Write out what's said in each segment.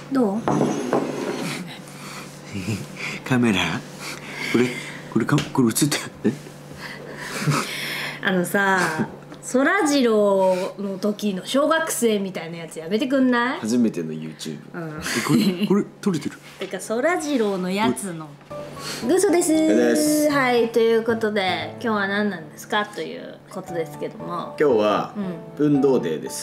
どう？ カメラこれ映ってる？ さ、そらジローの時の小学生みたいなやつやめてくんない？ 初めての YouTube。これ撮れてる？ てかそらジローのやつのグソです。はい、ということで今日は何なんですかということですけども、 今日は運動デーです。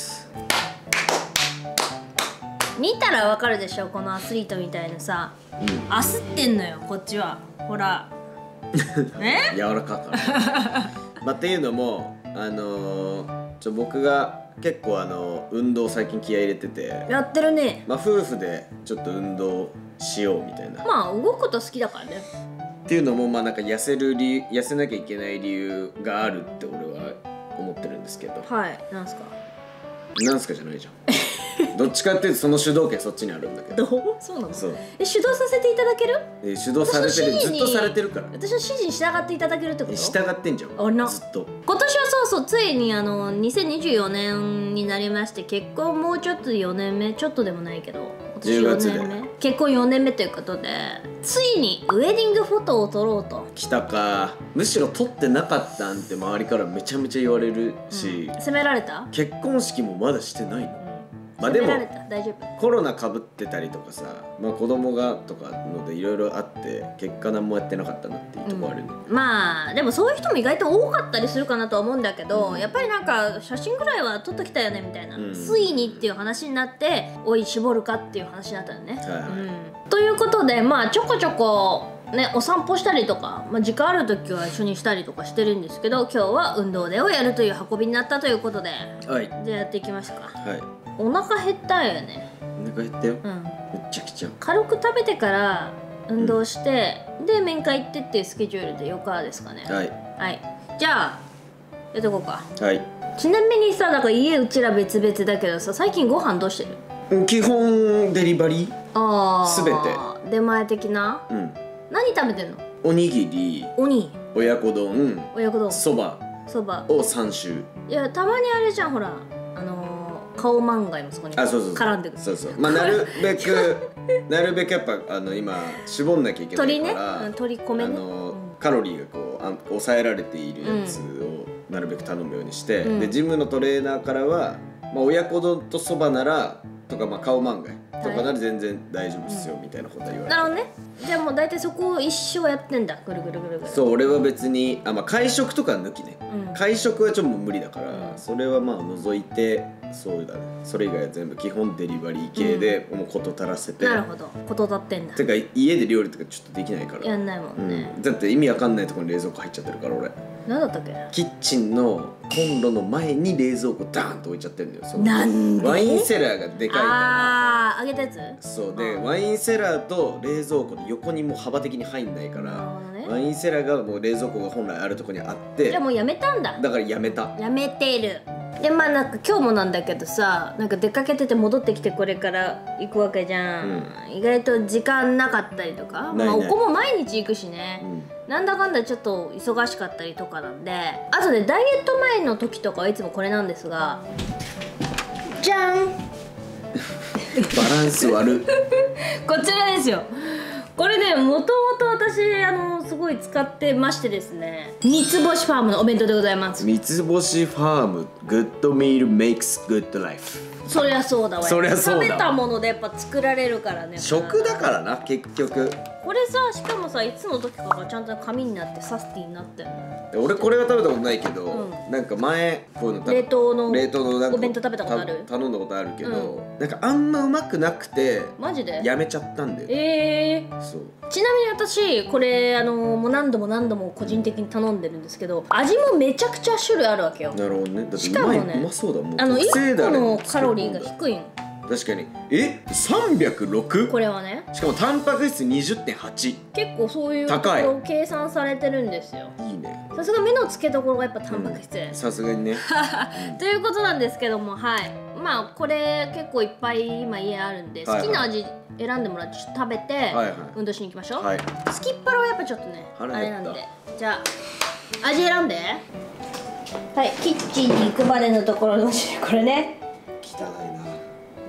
見たらわかるでしょ、このアスリートみたいなさ、焦ってんのよこっちは。ほら柔らかかまあっていうのも僕が結構運動最近気合い入れててやってるね。 まあ夫婦でちょっと運動しようみたいな。 まあ動くこと好きだからね。 っていうのもまあなんか痩せなきゃいけない理由があるって俺は思ってるんですけど。 はい、なんすか？ なんすかじゃないじゃんどっちかっていうとその主導権そっちにあるんだけど。 そうなの？ そう。 主導させていただける？ 主導されてる、ずっとされてるから。 私の指示に従っていただけるってこと？ 従ってんじゃん。ずっと。 今年はそうついに2024年になりまして、結婚もうちょっと4年目、ちょっとでもないけど 10月で結婚4年目ということで、ついにウェディングフォトを撮ろうと。 来たか。むしろ撮ってなかったんって周りからめちゃめちゃ言われるし、 責められた？ 結婚式もまだしてないの。まあでも大丈夫。 コロナかぶってたりとかさ、まあ子供がとかのでいろいろあって結果何もやってなかったなっていうところあるんだけど、 まあでもそういう人も意外と多かったりするかなとは思うんだけど、やっぱりなんか写真ぐらいは撮っときたよねみたいな、ついにっていう話になって、おい絞るかっていう話になったよね。ということで、まあちょこちょこね、お散歩したりとか、まあ、時間ある時は一緒にしたりとかしてるんですけど、今日は運動デーをやるという運びになったということで、 はい、 じゃあやっていきますか。 はい。 お腹減ったよね。 お腹減ったよ。めっちゃくちゃ。 軽く食べてから運動して、で面会行ってっていうスケジュールでよかですかね。 はい、 はい、じゃあやっていこうか。 はい。 ちなみにさ、だから家うちら別々だけどさ、最近ご飯どうしてる？ 基本デリバリー。 ああ、 すべて出前的な。何食べてんの？ おにぎり、親子丼、そばを3種。 いや、たまにあれじゃん、ほら顔マンガイもそこに絡んでくる。 そうそう。まあなるべくやっぱ今絞んなきゃいけないから、 鶏米ね、 カロリーがこう抑えられているやつをなるべく頼むようにして、でジムのトレーナーからは、まあ親子丼とそばならとか、まあ顔マンガイとかなら全然大丈夫っすよみたいなことは言われて。 なるほどね。じゃあもう大体そこを一生やってんだ、ぐるぐるぐるぐる。 そう、俺は別にまあ会食とか抜きね、会食はちょっと無理だから、それはまあ除いて、そうだね、それ以外は全部基本デリバリー系でもう事足らせて。 なるほど、事足ってんだ。 てか家で料理とかちょっとできないから。 やんないもんね。 だって意味わかんないところに冷蔵庫入っちゃってるから俺。 何だったっけ？ キッチンのコンロの前に冷蔵庫ダーンと置いちゃってるんだよ。 なんで？ ワインセラーがでかいから。 ああ、揚げたやつ？ そうで、ワインセラーと冷蔵庫の横にもう幅的に入んないから、ワインセラーがもう冷蔵庫が本来あるところにあって。 じゃあもうやめたんだ。 だからやめた。 やめてる。でまあなんか今日もなんだけどさ、なんか出かけてて戻ってきてこれから行くわけじゃん、意外と時間なかったりとか、まあお子も毎日行くしね、なんだかんだちょっと忙しかったりとかなんで、あとねダイエット前の時とかはいつもこれなんですが、じゃんバランス悪こちらですよ。これね、もともと私すごい使ってましてですね、三つ星ファームのお弁当でございます。 三つ星ファーム、グッドミールメイクスグッドライフ。 そりゃそうだわ。 そりゃそうだわ。 食べたものでやっぱ作られるからね。 食だからな結局。 これさ、しかもさ、いつの時かがちゃんと紙になってサスティになってるの。 俺これは食べたことないけど、なんか前こういうの冷凍のなんかお弁当食べたことある？ 頼んだことあるけど、なんかあんまうまくなくて、 マジでやめちゃったんだよ。 そう。 ちなみに私これもう何度も個人的に頼んでるんですけど、味もめちゃくちゃ種類あるわけよ。 なるほどね。だってしかもね、 うまそうだもん。 1個のカロリーが低いん。 確かに。306？ これはね。 しかもタンパク質 20.8。 結構そういうところ計算されてるんですよ。 いいね。 さすが目の付けどころがやっぱタンパク質。 さすがにね。 ということなんですけども、はい。まあこれ結構いっぱい今家あるんで、好きな味選んでもらってちょっと食べて運動しに行きましょう。スキッパラはやっぱちょっとねあれなんで、じゃあ味選んで。はい、キッチンに行くまでのところのこれね。 汚いな。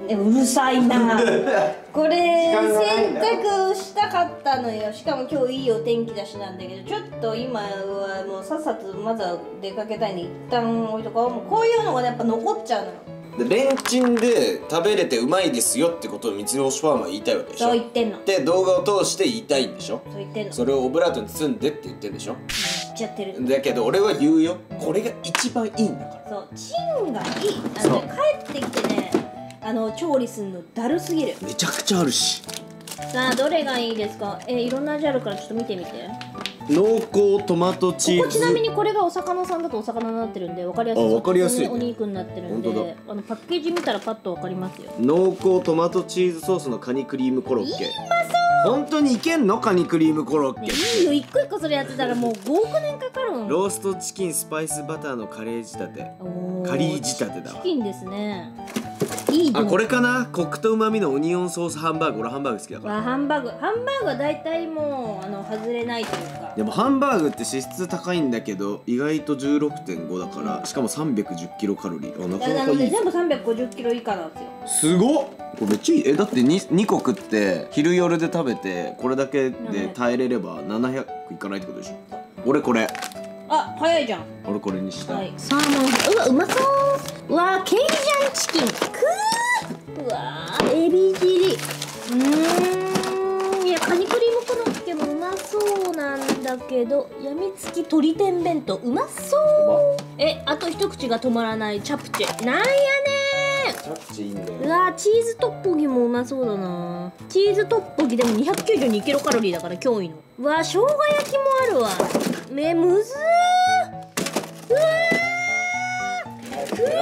うるさいなこれ洗濯したかったのよ。しかも今日いいお天気だしなんだけど、ちょっと今はもうさっさとまずは出かけたいんで一旦置いとこう。もうこういうのがねやっぱ残っちゃうのよ。 でレンチンで食べれてうまいですよってことを三つ星ファームは言いたいわけでしょ。 そう言ってんの。 で動画を通して言いたいんでしょ。 そう言ってんの。 それをオブラートに包んでって言ってんでしょ。 言っちゃってる。 だけど俺は言うよ、これが一番いいんだから。 そう、チンがいい。帰ってきてね、調理するのだるすぎる。 めちゃくちゃあるし。 さあどれがいいですか。いろんな味あるからちょっと見てみて。 濃厚トマトチーズ。 ここちなみにこれがお魚さんだとお魚になってるんで分かりやすい。 分かりやすい、ね、 お肉になってるんで、パッケージ見たらパッと分かりますよ。 濃厚トマトチーズソースのカニクリームコロッケ。本当にいけんのカニクリームコロッケ、 ね、いいよ、一個一個それやってたらもう5億年かかるもん。 ローストチキンスパイスバターのカレー仕立て。カリー仕立てだわ。 チキンですね。いい。 あ、これかな。コクと旨味のオニオンソースハンバーグ。俺ハンバーグ好きだから。 ハンバーグは大体もう外れないというか。 でもハンバーグって脂質高いんだけど意外と 16.5 だから、しかも310キロカロリー。なかなかいい。 全部350キロ以下なんですよ。 すごっ。これめっちゃいい。だって 2個食って昼夜で食べてこれだけで耐えれれば700いかないってことでしょ。俺これ。 あ、早いじゃん。 俺これにした。 はい、サーモン。うわ、うまそう。うわ、ケイジャンチキン。うわー、エビ汁。いや、カニクリームコロッケもうまそうなんだけど、やみつき鶏天弁当うまそう。あと一口が止まらないチャプチェ。なんやねチャプチェいいんだよ。 うわ、チーズトッポギもうまそうだな。チーズトッポギでも292キロカロリーだから驚異の。うわ、生姜焼きもあるわ。むずー。うわー。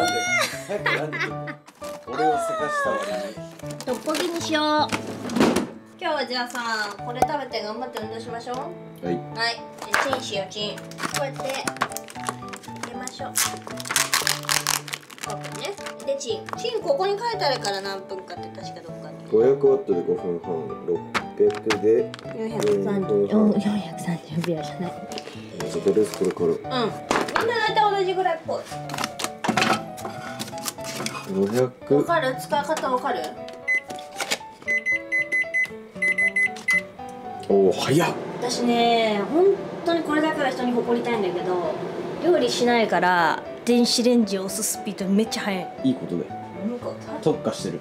俺をせかした割にトッポギにしよう。今日はじゃあさ、これ食べて頑張って運動しましょう。 はい。 はい。チンしよう、チン。こうやって入れましょう。こうね。で、チンここに書いてあるから何分かって確かどっかに。 500ワットで5分半、600で 430秒じゃない。 そこですこれから。 みんな大体同じぐらいっぽい。 500。 わかる？使い方わかる？ おお、早っ。 私ね、本当にこれだから人に誇りたいんだけど、料理しないから電子レンジを押すスピードめっちゃ速い。 いいことだよ。特化してる。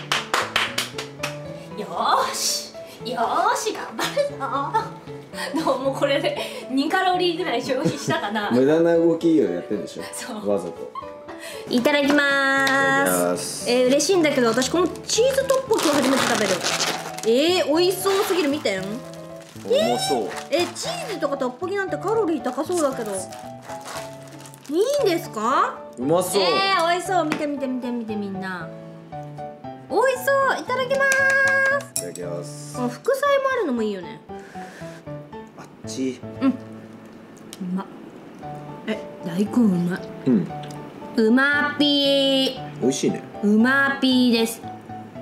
よーし頑張るぞ。どうもこれで2カロリーぐらい消費したかな。 無駄な動きをやってるでしょ。 そう。 わざと。 いただきまーす。嬉しいんだけど私このチーズトッポギを初めて食べる。美味しそうすぎる。見てん。 重そう。 チーズとかトッポギなんてカロリー高そうだけどいいんですか？ うまそう。 美味しそう。見てみんな。美味しそう。いただきまーす。 いただきます。 この副菜もあるのもいいよね。 あっち。 うまっ。大根うまい。うまピー。 美味しいね。 うまピーです。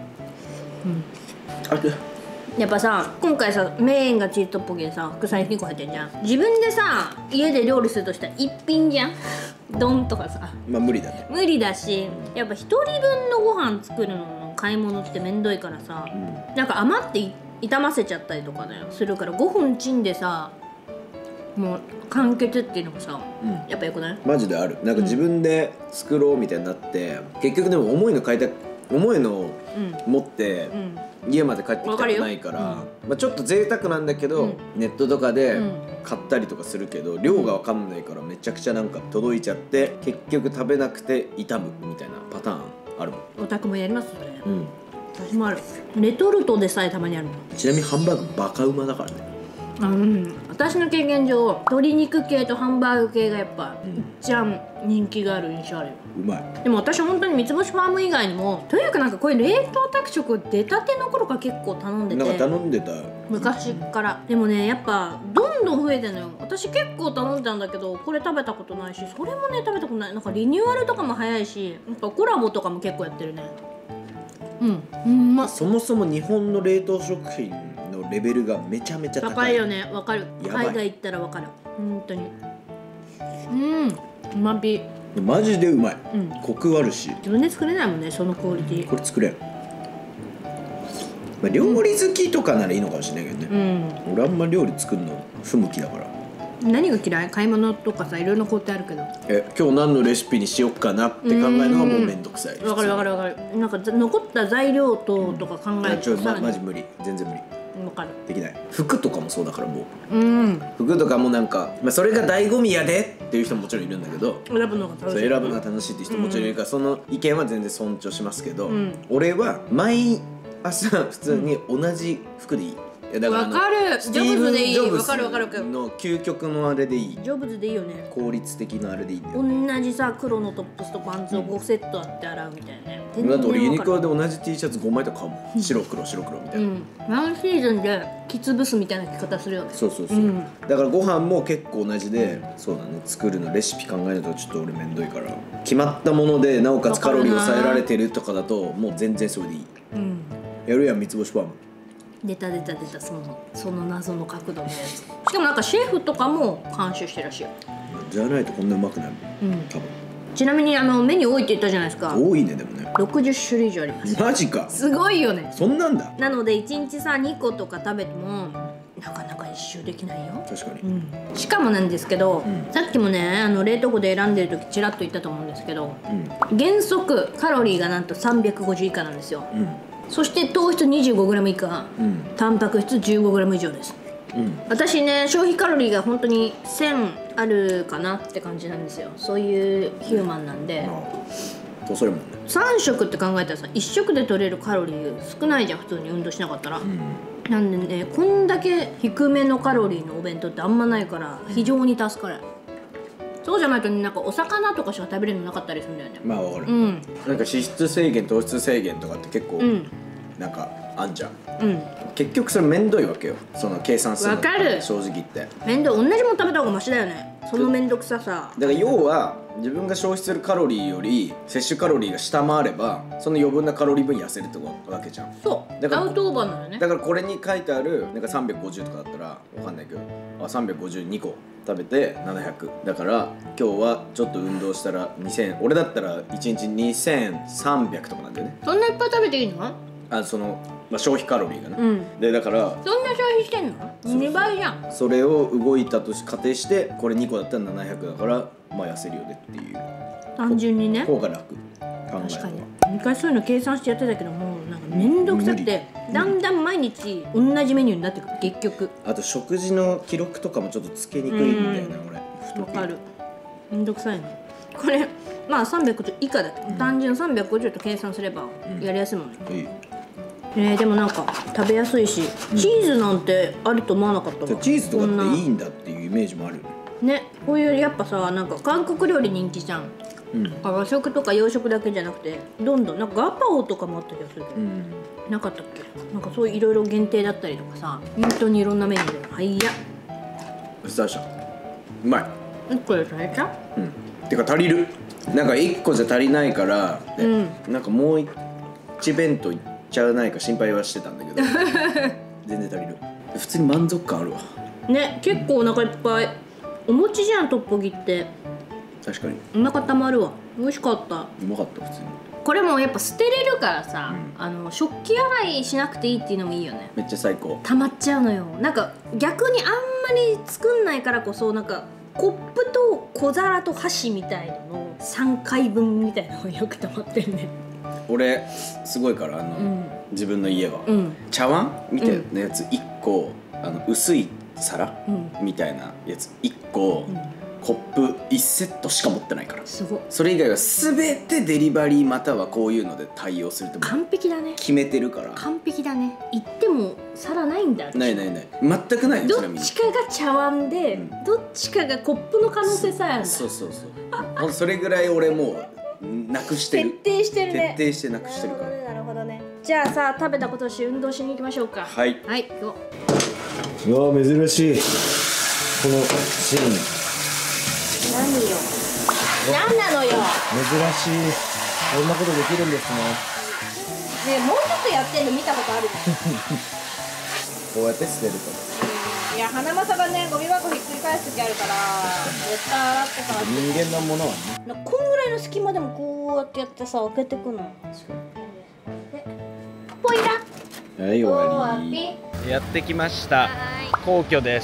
やっぱさ、今回さ、メインがチーズトッポギでさ、副菜2個入ってんじゃん。自分でさ、家で料理するとしたら一品じゃん。丼とかさ。 まあ無理だね。 無理だし、やっぱ1人分のご飯作るのの買い物ってめんどいからさ、なんか余って傷ませちゃったりとかねするから5分チンでさ、もう完結っていうのもさ、やっぱよくない？ マジである。なんか自分で作ろうみたいになって、結局でも重いのを持って、家まで帰ってきたくないから、まあちょっと贅沢なんだけど、ネットとかで買ったりとかするけど、量が分かんないからめちゃくちゃなんか届いちゃって結局食べなくて傷むみたいなパターンあるもん。 お宅もやりますそれ？私もある。レトルトでさえたまにあるの。 ちなみにハンバーグバカうまだからね。 私の経験上鶏肉系とハンバーグ系がやっぱ一番人気がある印象あるよ。 うまい。 でも私本当に三つ星ファーム以外にもとにかくなんかこういう冷凍宅食出たての頃から結構頼んでて、 なんか頼んでた昔から。でもねやっぱどんどん増えてるのよ。私結構頼んでたんだけどこれ食べたことないし、それもね食べたことない。なんかリニューアルとかも早いし、やっぱコラボとかも結構やってるね。 そもそも日本の冷凍食品のレベルがめちゃめちゃ高い。 高いよね。わかる。海外行ったらわかる。本当に。うまぴ。 マジでうまい、コクあるし。 自分で作れないもんね、そのクオリティ。 これ作れん。まあ、料理好きとかならいいのかもしれないけどね、俺あんま料理作るの不向きだから。 何が嫌い？買い物とかさ、いろいろ工程あるけど、 今日何のレシピにしよっかなって考えるのがもうめんどくさい。 わかるわかるわかる。なんか残った材料とか考えるとさ、 マジ無理、全然無理。 わかる。 できない。服とかもそうだからもう、服とかもなんか、まあ、それが醍醐味やでっていう人ももちろんいるんだけど、 選ぶのが楽しい。 選ぶのが楽しいって人ももちろんいるから、その意見は全然尊重しますけど、俺は毎朝普通に同じ服でいい。だからわかる。ジョブズでいい。わかるわかる。 の究極のあれでいい。 ジョブズでいいよね。 効率的なあれでいいんだよ。 同じさ、黒のトップスとパンツを5セットあって洗うみたいなね。 だって俺ユニクロで同じ T シャツ5枚とか買うもん。白黒白黒みたいな。 ワンシーズンできつぶすみたいな着方するよね。 そうそうそう。だからご飯も結構同じで、そうだね。作るのレシピ考えるとちょっと俺めんどいから。決まったものでなおかつカロリー抑えられてるとかだともう全然それでいい。やるやん、三つ星パン。 出たその謎の角度のやつ。しかもなんかシェフとかも監修してるらしいよ。 じゃないとこんなうまくなる。多分。 ちなみにメニュー多いって言ったじゃないですか。 多いね。でもね、 60種類以上あります。 マジか。 すごいよね。 そんなんだ。 なので1日さ2個とか食べてもなかなか一周できないよ。 確かに、 しかもなんですけど、さっきもね冷凍庫で選んでる時ちらっと言ったと思うんですけど、原則カロリーがなんと350以下なんですよ。そして糖質 25g 以下、タンパク質 15g 以上です。私ね、消費カロリーが本当に1000あるかなって感じなんですよ。そういうヒューマンなんで。 それもね、 3食って考えたらさ、1食で取れるカロリー少ないじゃん、普通に運動しなかったら。なんでね、こんだけ低めのカロリーのお弁当ってあんまないから非常に助かる。そうじゃないとなんかお魚とかしか食べれるのなかったりするんだよね。 まあわかる、なんか脂質制限糖質制限とかって結構、なんかあんじゃん、結局それめんどいわけよ、その計算するの。 わかる。 正直言って面倒。同じもの食べた方がマシだよね、そのめんどくささ。 だから要は自分が消費するカロリーより摂取カロリーが下回ればその余分なカロリー分痩せるってわけじゃん。 そうだからアウトオーバーなのね。 だからこれに書いてあるなんか350とかだったらわかんないけど、352個食べて700だから、今日はちょっと運動したら2000、俺だったら1日2300とかなんだよね。 そんないっぱい食べていいの？ その、消費カロリーがね、でだからそんな消費してんの？2倍じゃん。 それを動いたと仮定してこれ2個だったら700だから痩せるよねっていう、 単純にね。 方が楽考える。 確かに昔そういうの計算してやってたけども、なんか面倒くさくてだんだん毎日同じメニューになってくる結局。 あと食事の記録とかもちょっとつけにくいんだよね、俺。 わかる。面倒くさいのこれ。350以下だけど、単純350と計算すればやりやすいもんね。でもなんか食べやすいし、チーズなんてあると思わなかったわ。 チーズとかっていいんだっていうイメージもあるよね。こういうやっぱさ、なんか韓国料理人気じゃん。和食とか洋食だけじゃなくてどんどんなんかガパオとかもあった気がするけど、なかったっけ。なんかそういういろいろ限定だったりとかさ、本当にいろんなメニューで。はいやうまい。 1個で足りた？ てか足りる。なんか1個じゃ足りないから、なんかもう1弁当いっちゃわないか心配はしてたんだけど全然足りる。普通に満足感あるわね。結構お腹いっぱい。お餅じゃんトッポギって。 確かにお腹たまるわ。美味しかった。 うまかった普通に。 これもやっぱ捨てれるからさ、食器洗いしなくていいっていうのもいいよね。 めっちゃ最高。 たまっちゃうのよ。なんか逆にあんまり作んないからこそ、なんかコップと小皿と箸みたいの3回分みたいなのがよくたまってるね。 俺すごいから自分の家は、茶碗みたいなやつ1個、薄い皿、みたいなやつ1個、コップ1セットしか持ってないから。 すごい。 それ以外は全てデリバリーまたはこういうので対応するって完璧だね。 決めてるから。 完璧だね。言っても皿ないんだ。 ない全くない。 どっちかが茶碗で、どっちかがコップの可能性さえあるんだ。そうそれぐらい俺もうなくしてる。徹底してるね。 徹底してなくしてるから。 なるほどね。じゃあさ、食べたことをして運動しに行きましょうか。 はい、 行こう。うわ珍しいこのシーン。 何よ。何なのよ。 珍しい。こんなことできるんですね。 ね、もうちょっとやってんの見たことある。 こうやって捨てると。 いや、花正がねゴミ箱ひっくり返す時あるから絶対洗ってから。 人間のものはね、 こんぐらいの隙間でもこうやってやってさ開けてくの。ポイラはい、終わり。やってきました。皇居です。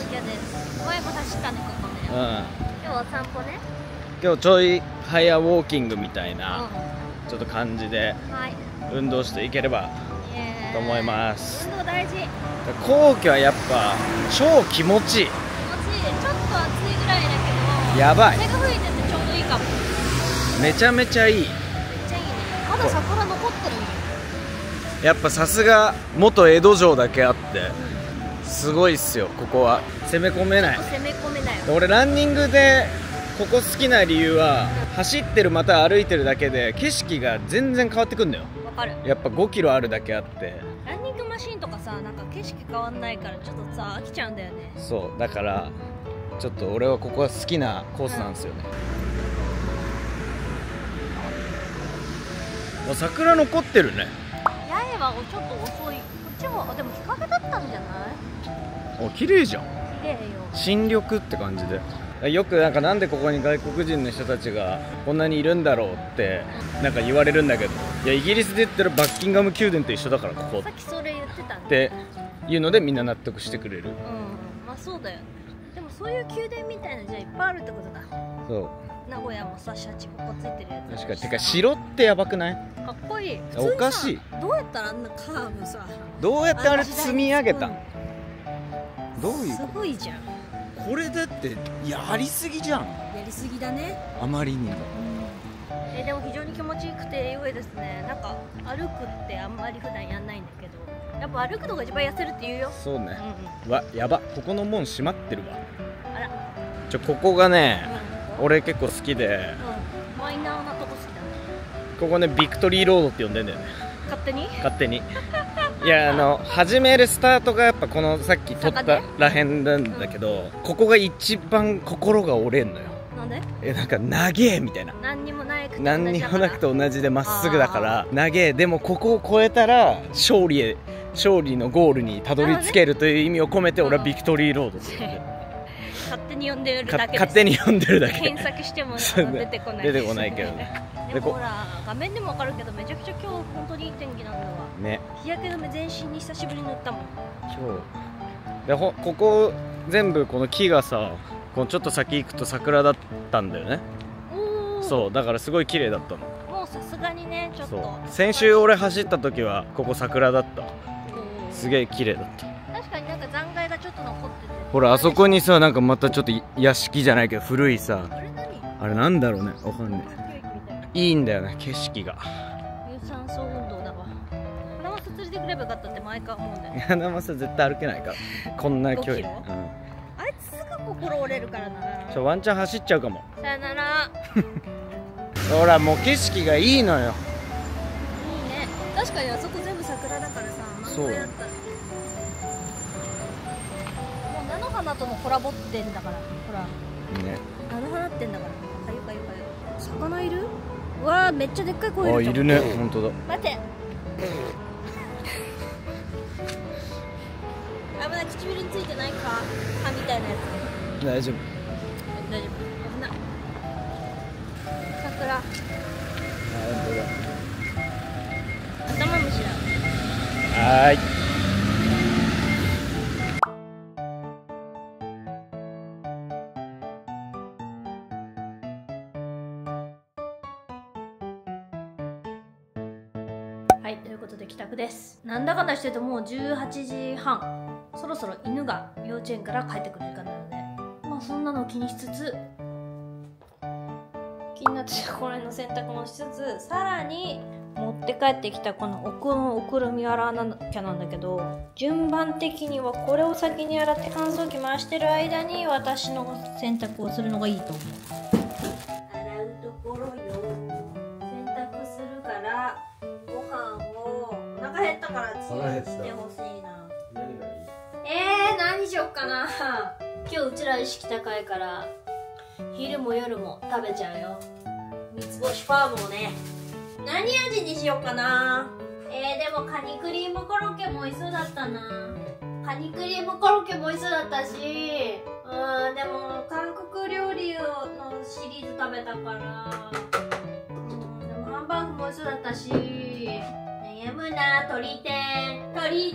皇居です。前も走ったね、ここね。 うん。 今日は散歩ね。 今日ちょい早ウォーキングみたいな、ちょっと感じで運動していければと思います。 運動大事。 皇居はやっぱ超気持ちいい。気持ちいい。ちょっと暑いぐらいだけどやばい。 風が吹いててちょうどいいかも。 めちゃめちゃいい。 めっちゃいいね。まだ桜残ってるの。 やっぱさすが元江戸城だけあって、すごいっすよ。ここは攻め込めない。 攻め込めないよ。 俺ランニングでここ好きな理由は、走ってるまた歩いてるだけで景色が全然変わってくんだよ。 わかる。 やっぱ5キロあるだけあって、 ランニングマシーンとかさ、なんか景色変わんないからちょっとさ飽きちゃうんだよね。 そうだからちょっと俺はここは好きなコースなんですよね。もう桜残ってるね。 八重はちょっと遅い。こっちもでも日陰だったんじゃない？ お、綺麗じゃん。 綺麗よ。 新緑って感じで。よくなんでここに外国人の人たちがこんなにいるんだろうってなんか言われるんだけど、いやイギリスで言ってるバッキンガム宮殿と一緒だからここさっきそれ言ってたねっていうのでみんな納得してくれる。 うん、まあそうだよね。でもそういう宮殿みたいなじゃいっぱいあるってことだ。 そう。 名古屋もさ、シャチここついてるやつ。 確かに。てか城ってやばくない？ かっこいい。 おかしい。 どうやったらあんなカーブさ、 どうやってあれ積み上げたん？どういう？ すごいじゃん。 これだってやりすぎじゃん。 やりすぎだね。 あまりにも。 でも非常に気持ちよくて良いですね。なんか歩くってあんまり普段やんないんだけど、やっぱ歩くのが一番痩せるって言うよ。 そうね。わ、やば。ここの門閉まってるわ。 あら。 ここがね、俺結構好きで。 マイナーなとこ好きだね。 ここね、ビクトリーロードって呼んでんだよね。 勝手に？ 勝手に。いや始めるスタートがやっぱこのさっき撮ったらへんなんだけど、ここが一番心が折れんのよ。 なんで？ なんか長えみたいな。 何にもなくて同じでまっすぐだから長え。でもここを越えたら勝利のゴールにたどり着けるという意味を込めて俺はビクトリーロードって勝手に呼んでるだけです。 勝手に呼んでるだけ。 検索しても出てこない。 出てこないけどね。 でもほら画面でもわかるけど、めちゃくちゃ今日本当にいい天気なんだわね。日焼け止め全身に久しぶりに塗ったもん今日で。ここ全部この木がさ、このちょっと先行くと桜だったんだよね。そうだからすごい綺麗だったの。 もうさすがにね、ちょっと先週俺走った時はここ桜だった。すげえ綺麗だった。 確かになんか残骸がちょっと残ってて、 ほらあそこにさ、なんかまたちょっと屋敷じゃないけど古いさ、あれなんだろうね、わかんない。いいんだよね景色が。 有酸素運動だわ。花マス連れてくればよかったって毎回思うんだよね。 花マス絶対歩けないからこんな距離。 あいつすぐ心折れるからな。 ワンチャン走っちゃうかも。 さよなら。 ほらもう景色がいいのよ。 いいね。確かにあそこ全部桜だからさ、満開だったら。もう菜の花とのコラボってんだから、ほらね、 菜の花ってんだから。かゆかゆかゆ。魚いる？うわー、めっちゃでっかい子いるじゃん。 あ、いるね、本当だ。 待って。危ない、唇についてないか歯みたいなやつ。 大丈夫。 大丈夫。危ない。桜。 あ、本当だ。 頭虫だ。 はーい。 はい、ということで帰宅です。なんだかんだしてるともう18時半。そろそろ犬が幼稚園から帰ってくる時間なので、まあそんなのを気にしつつ、気になってこれの洗濯もしつつ、さらに持って帰ってきたこの奥のおくるみ洗わなきゃなんだけど、順番的にはこれを先に洗って乾燥機回してる間に私の洗濯をするのがいいと思う。洗うところよ。洗濯するからご飯をお腹減ったからチンしてほしいな。 何がいい？ 何しよっかな。今日うちら意識高いから昼も夜も食べちゃうよ。三つ星ファームをね。何味にしよっかな。でもカニクリームコロッケも美味しそうだったな。 カニクリームコロッケも美味しそうだったし、でも韓国料理のシリーズ食べたから、でもハンバーグも美味しそうだったし、悩むな。鶏天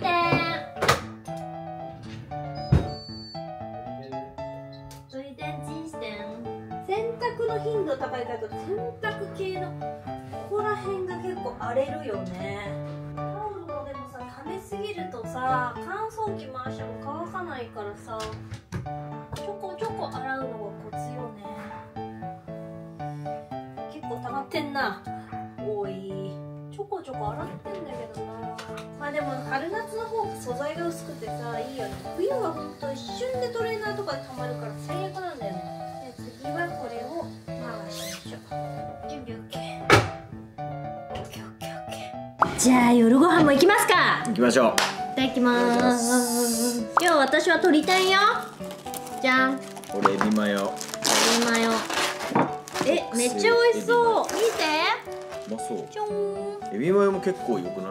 チンしてん。洗濯の頻度高いからと洗濯系のここら辺が結構荒れるよね。タオルもでもさ、溜めすぎるとさ、乾燥機回しても乾かないからさ、ちょこちょこ洗うのがコツよね。結構溜まってんな。おい、ちょこちょこ洗ってんだけどな。まあでも春夏の方が素材が薄くてさ、いいよね。冬はほんと一瞬でトレーナーとかで溜まるから最悪なんだよね。で次はこれを回しましょう。準備 OK。 じゃあ夜ご飯も行きますか。 行きましょう。 いただきます。今日私は鶏天よ。じゃん。 これエビマヨ。 エビマヨ。めっちゃ美味しそう。見て。 うまそう。 ちょーん。 エビマヨも結構良くない？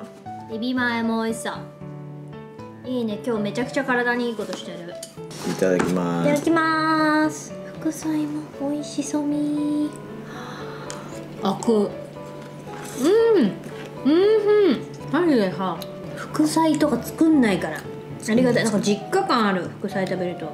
エビマヨも美味しそう。いいね。今日めちゃくちゃ体にいいことしてる。 いただきます。 いただきます。副菜も美味しそうみ。あく。マジでさ、副菜とか作んないからありがたい。なんか実家感ある。副菜食べると。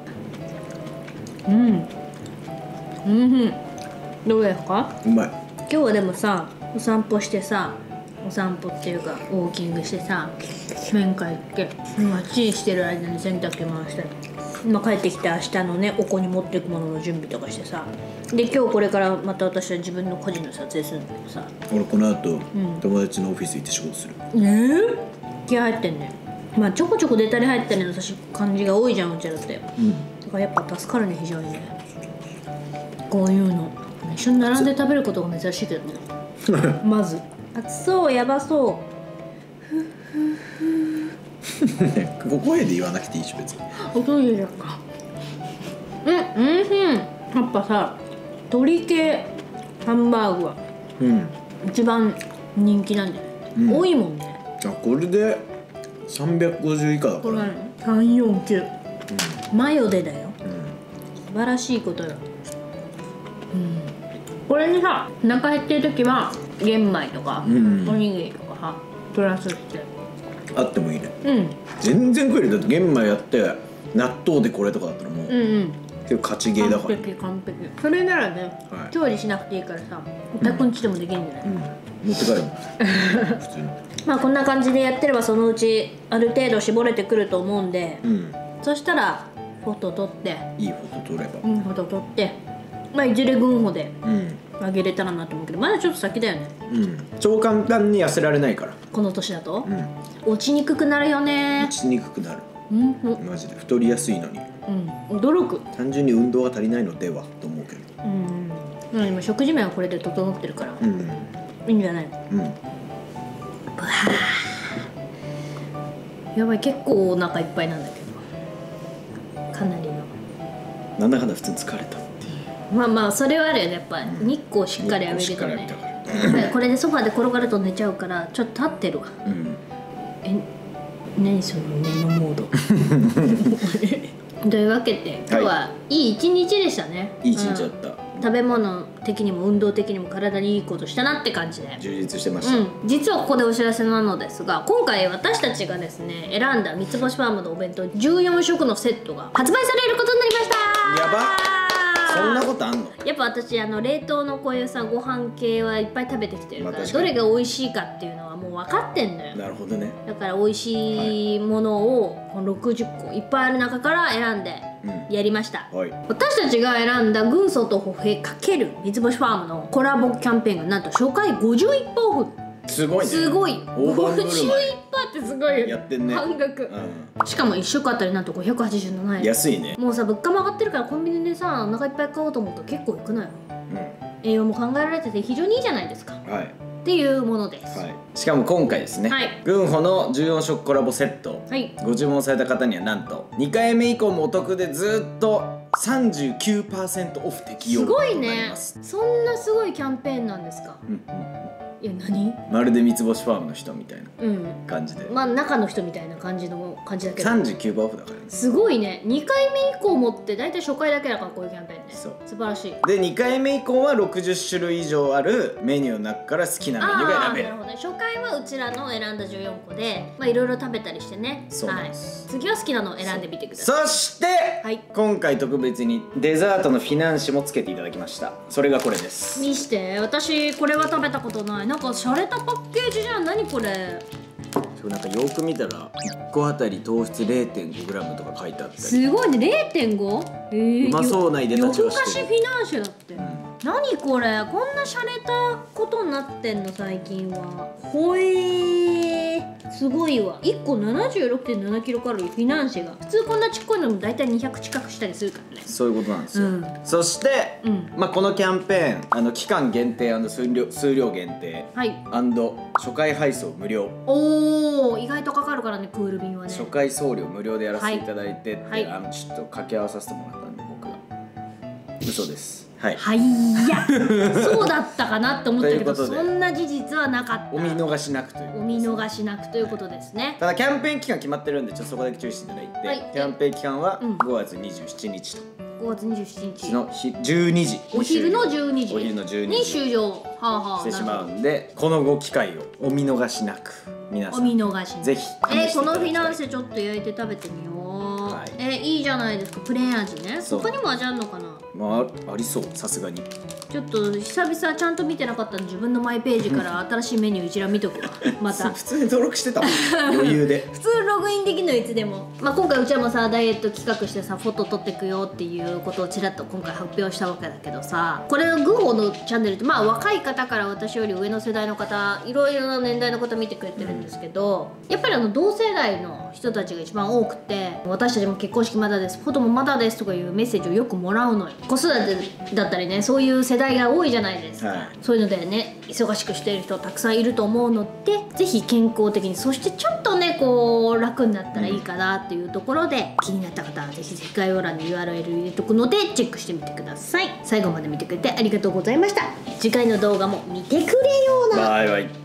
どうですか？ うまい。 今日はでもさ、お散歩してさ、お散歩っていうかウォーキングしてさ、面会行って今チンしてる間に洗濯機回したり、今帰ってきて明日のねお子に持っていくものの準備とかしてさ、で今日これからまた私は自分の個人の撮影するんだけどさ、 俺この後、友達のオフィス行って仕事する。 気合入ってんね。まあちょこちょこ出たり入ったりの私感じが多いじゃん、うちらって。だからやっぱ助かるね、非常にね。こういうの一緒に並んで食べることが珍しいけどね。まず熱そう、やばそう。 ここ声で言わなくていいし別に。 音入れちゃうか。やっぱさ、鶏系ハンバーグは一番人気なんじゃない？多いもんね。 あ、これで350以下だから。 349、マヨでだよ。素晴らしいことよ。これにさ、お腹減ってる時は玄米とか、おにぎりとかさプラスしてあってもいいね。全然食える。だって玄米やって納豆でこれとかだったらもう結構勝ちゲーだから。 完璧。それならね、調理しなくていいからさ、お宅んちでもできるんじゃない？ 持って帰るもん普通に。 まあこんな感じでやってればそのうちある程度絞れてくると思うんで、そしたらフォト撮って、 いいフォト撮れば、 フォト撮って、まあいずれ軍補であげれたらなと思うけど、まだちょっと先だよね。 超簡単に痩せられないからこの年だと。落ちにくくなるよね。 落ちにくくなる。マジで太りやすいのに。 驚く。 単純に運動が足りないのではと思うけど。 今食事面はこれで整ってるから、いいんじゃないの？やばい、結構お腹いっぱいなんだけど、かなりの。 なんだかんだ普通に疲れた。 まあまあそれはあるよね。やっぱ日光しっかり浴びるとね。これでソファーで転がると寝ちゃうからちょっと立ってるわ。何その寝のモード。というわけで今日はいい一日でしたね。 いい一日だった。 食べ物的にも運動的にも体にいいことしたなって感じで充実してました。 実はここでお知らせなのですが、今回私たちがですね選んだ三つ星ファームのお弁当14食のセットが発売されることになりました。 やばっ。そんなことあんの？ やっぱ私冷凍のこういうさご飯系はいっぱい食べてきてるから、どれが美味しいかっていうのはもう分かってんのよ。 なるほどね。 だから美味しいものをこの60個いっぱいある中から選んでやりました。私たちが選んだ軍曹と歩兵×三つ星ファームのコラボキャンペーンがなんと初回51%オフ。 すごいね。 すごい。51%ってすごいよ。 やってんね。 半額。しかも1食あたりなんと587円。 安いね。 もうさ、物価も上がってるからコンビニでさお腹いっぱい買おうと思うと結構いくのよ。栄養も考えられてて非常にいいじゃないですか。っていうものです。 しかも今回ですね、軍補の14食コラボセット、ご注文された方にはなんと2回目以降もお得でずっと39% オフ適用となります。 すごいね。そんなすごいキャンペーンなんですか。 いや何？ まるで三つ星ファームの人みたいな感じで、 まあ中の人みたいな感じだけど 39% オフだからね。 すごいね。2回目以降もって大体初回だけだから、こういうキャンペーンね。そう、素晴らしい。 で2回目以降は60種類以上あるメニューの中から好きなメニューが選べる。 なるほどね。初回はうちらの選んだ14個でいろいろ食べたりしてね。 そうなんです、 次は好きなのを選んでみてください。 そして、今回特別にデザートのフィナンシェもつけていただきました。それがこれです。 見して。私これは食べたことない。なんか洒落たパッケージじゃん。何これ。 なんかよく見たら1個あたり糖質 0.5g とか書いてあったり。 すごいね。 0.5？ うまそうないでたちはしてる。夜更かしフィナンシェだって、何これ。こんな洒落たことになってんの最近は。ほすごいわ。1個 76.7 キロカロリー。フィナンシェが普通こんなちっこいのも大体200近くしたりするからね。 そういうことなんですよ、そして、このキャンペーン期間限定&数量限定、初回配送無料。 おお、意外とかかるからね、クール便はね。 初回送料無料でやらせていただいてって、ちょっと掛け合わさせてもらったんで、僕が嘘です。いやそうだったかなって思ったけどそんな事実はなかった。 お見逃しなくというお見逃しなくということですね。 ただキャンペーン期間決まってるんで、ちょっとそこだけ注意していただいて、キャンペーン期間は5月27日と 5月27日の12時、 お昼の12時に終了してしまうんで、このご機会をお見逃しなく皆さんお見逃しぜひこのフィナンシェちょっと焼いて食べてみよう。いいじゃないですか。プレーン味ね。他にも味あるのかな。 ありそう、さすがに。 ちょっと久々ちゃんと見てなかったんで、自分のマイページから新しいメニュー一覧見とくわ。また普通に登録してたもん余裕で普通ログインできるのいつでも。今回うちらもさダイエット企画してさフォト撮ってくよっていうことをちらっと今回発表したわけだけどさ、これグーホのチャンネルって若い方から私より上の世代の方、いろいろな年代の方見てくれてるんですけど、やっぱり同世代の人たちが一番多くて、私たちも結婚式まだです、フォトもまだですとかいうメッセージをよくもらうのよ。子育てだったりね、そういう世代が多いじゃないですか、そういうのでね忙しくしている人たくさんいると思うので、ぜひ健康的に、そしてちょっとねこう楽になったらいいかなっていうところで、気になった方はぜひ概要欄に URL 入れとくのでチェックしてみてください。最後まで見てくれてありがとうございました。次回の動画も見てくれよな。 バイバイ。